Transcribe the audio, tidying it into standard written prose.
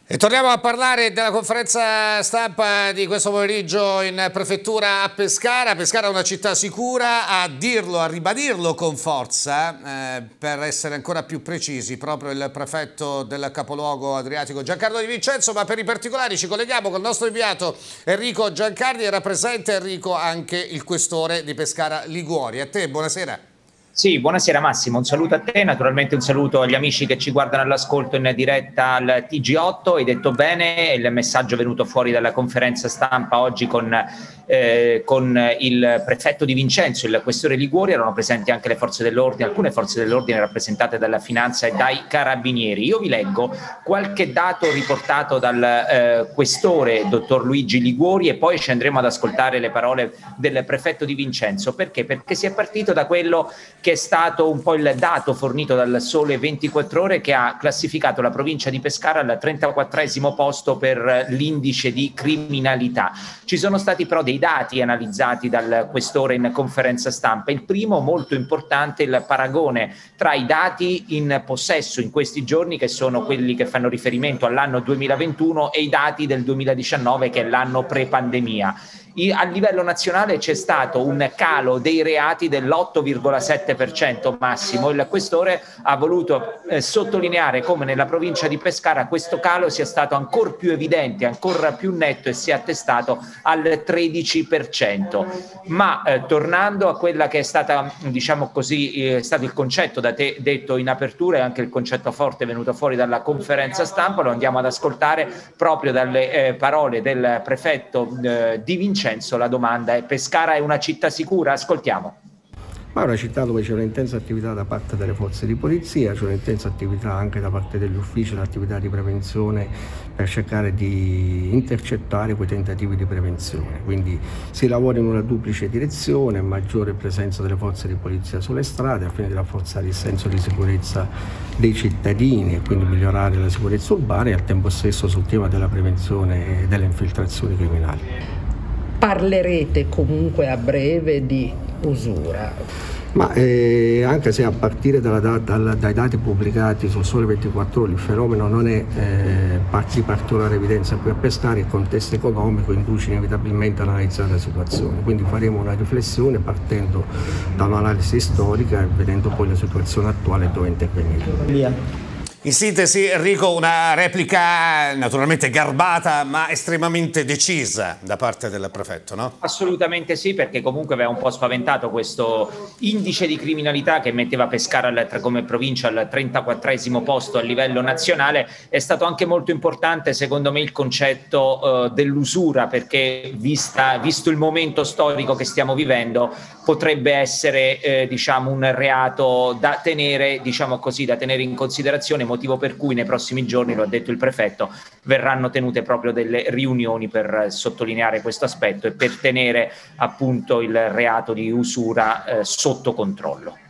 E torniamo a parlare della conferenza stampa di questo pomeriggio in prefettura a Pescara. Pescara è una città sicura, a dirlo, a ribadirlo con forza, per essere ancora più precisi, proprio il prefetto del capoluogo adriatico Giancarlo Di Vincenzo, ma per i particolari ci colleghiamo con il nostro inviato Enrico Giancarli. Era presente, Enrico, anche il questore di Pescara Liguori. A te, buonasera. Sì, buonasera Massimo, un saluto a te, naturalmente un saluto agli amici che ci guardano all'ascolto in diretta al TG8. Hai detto bene, il messaggio è venuto fuori dalla conferenza stampa oggi con il prefetto Di Vincenzo, il questore Liguori. Erano presenti anche le forze dell'ordine, alcune forze dell'ordine rappresentate dalla Finanza e dai Carabinieri. Io vi leggo qualche dato riportato dal questore dottor Luigi Liguori e poi ci andremo ad ascoltare le parole del prefetto Di Vincenzo. Perché? Perché si è partito da quello che è stato un po' il dato fornito dal Sole 24 Ore, che ha classificato la provincia di Pescara al 34esimo posto per l'indice di criminalità. Ci sono stati però dei dati analizzati dal questore in conferenza stampa. Il primo, molto importante, il paragone tra i dati in possesso in questi giorni, che sono quelli che fanno riferimento all'anno 2021, e i dati del 2019, che è l'anno pre-pandemia. A livello nazionale c'è stato un calo dei reati dell'8,7%, Massimo. Il questore ha voluto sottolineare come nella provincia di Pescara questo calo sia stato ancora più evidente, ancora più netto, e si è attestato al 13%. Ma tornando a quella che è stata, diciamo così, stato il concetto da te detto in apertura, e anche il concetto forte venuto fuori dalla conferenza stampa, lo andiamo ad ascoltare proprio dalle parole del prefetto Di Vincenzo. La domanda è: Pescara è una città sicura? Ascoltiamo. Ma è una città dove c'è un'intensa attività da parte delle forze di polizia, c'è un'intensa attività anche da parte degli uffici, l'attività di prevenzione per cercare di intercettare quei tentativi di prevenzione. Quindi si lavora in una duplice direzione: maggiore presenza delle forze di polizia sulle strade al fine di rafforzare il senso di sicurezza dei cittadini e quindi migliorare la sicurezza urbana, e al tempo stesso sul tema della prevenzione delle infiltrazioni criminali. Parlerete comunque a breve di usura? Ma anche se a partire dai dati pubblicati sul Sole 24 Ore il fenomeno non è di particolare evidenza qui a Pescara, il contesto economico induce inevitabilmente ad analizzare la situazione, quindi faremo una riflessione partendo da un'analisi storica e vedendo poi la situazione attuale dove intervenire. In sintesi, Enrico, una replica naturalmente garbata ma estremamente decisa da parte del prefetto, no? Assolutamente sì, perché comunque aveva un po' spaventato questo indice di criminalità che metteva Pescara come provincia al 34esimo posto a livello nazionale. È stato anche molto importante, secondo me, il concetto dell'usura, perché visto il momento storico che stiamo vivendo, potrebbe essere diciamo un reato da tenere, diciamo così, da tenere in considerazione, motivo per cui nei prossimi giorni, lo ha detto il prefetto, verranno tenute proprio delle riunioni per sottolineare questo aspetto e per tenere appunto il reato di usura sotto controllo.